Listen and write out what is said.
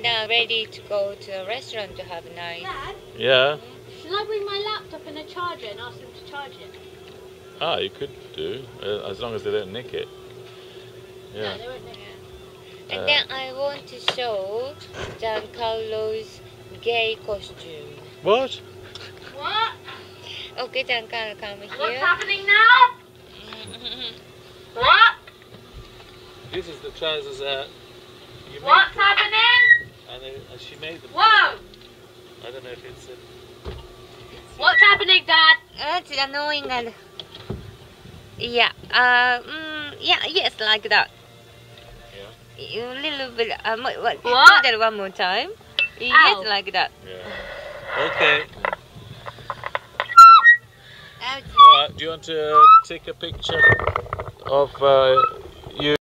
now ready to go to a restaurant to have a night. Dad, Yeah. should I bring my laptop and a charger and ask them to charge it? Ah, you could do, as long as they don't nick it. Yeah. No, they won't nick it. And then I want to show Giancarlo's gay costume. What? What? Okay, Giancarlo, come What's here. happening now? What? This is the trousers that you What's happening? and she made them. Whoa! I don't know if it's What's happening, Dad? That's annoying. And yeah, yes, like that. Yeah. A little bit. What? Do that one more time. Yes, Ow. like that. Yeah. Okay. Ouch. Alright, do you want to take a picture of